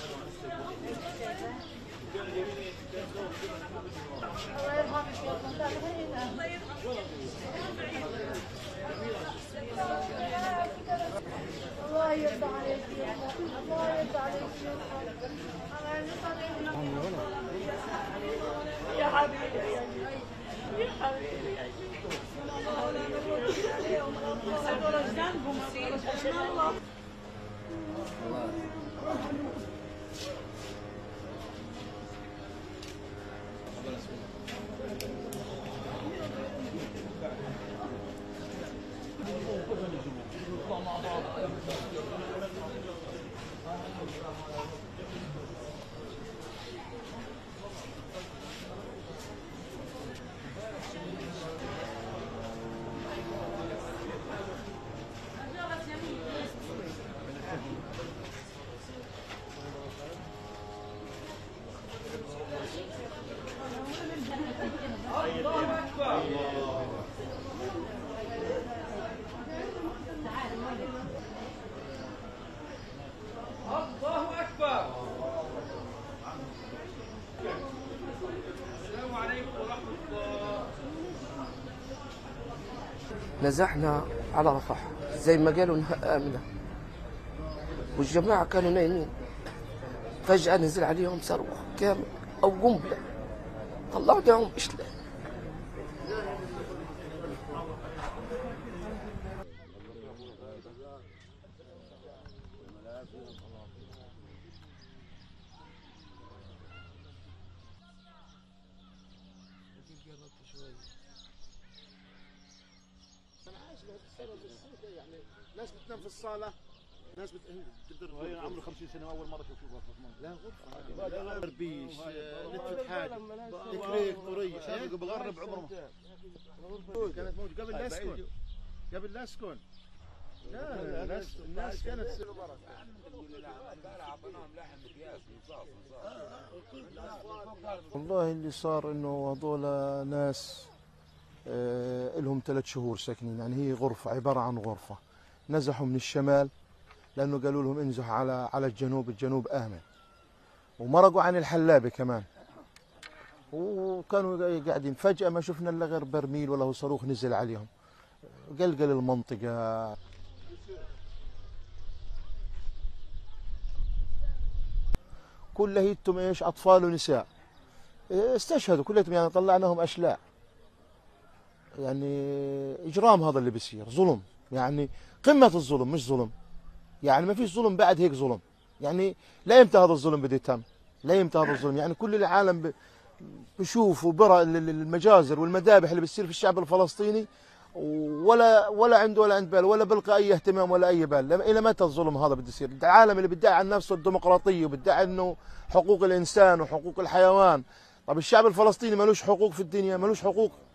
الله يرضى عليك الله يرضى عليك يا حبيبي يا حبيبي يا الله أكبر. السلام عليكم ورحمة الله. نزحنا على رفح زي ما قالوا انها آمنة، والجماعة كانوا نايمين. فجأة نزل عليهم صاروخ كامل أو قنبلة، طلعناهم إشلا. انا عايش يعني ناس بتنام في الصاله، ناس تقدر عمره 50 سنه اول مره اشوف غرفه. لا غرفه بربيش نتفت حاجه كريك طريه بغرب عمره كانت موجوده قبل لا اسكن، قبل لا اسكن. لا الناس كانت والله اللي صار انه هذول ناس لهم 3 شهور ساكنين، يعني هي غرفة عبارة عن غرفة. نزحوا من الشمال لأنه قالوا لهم انزحوا على الجنوب، الجنوب آمن. ومرقوا عن الحلابة كمان، وكانوا قاعدين. فجأة ما شفنا إلا غير برميل ولا هو صاروخ نزل عليهم، قلقل المنطقة. كليتهم ايش؟ أطفال ونساء استشهدوا كليتهم، يعني طلعناهم أشلاء. يعني إجرام هذا اللي بيصير، ظلم، يعني قمة الظلم، مش ظلم، يعني ما فيش ظلم بعد هيك ظلم. يعني لا يمتى هذا الظلم بده يتم، لا يمتى هذا الظلم. يعني كل العالم بشوف وبرى المجازر والمذابح اللي بتصير في الشعب الفلسطيني، ولا عنده ولا عند بال، ولا بلقى اي اهتمام ولا اي بال. الى متى الظلم هذا بده يصير؟ العالم اللي بيدعي عن نفسه الديمقراطيه وبيدعي انه حقوق الانسان وحقوق الحيوان، طب الشعب الفلسطيني ملوش حقوق في الدنيا؟ ملوش حقوق؟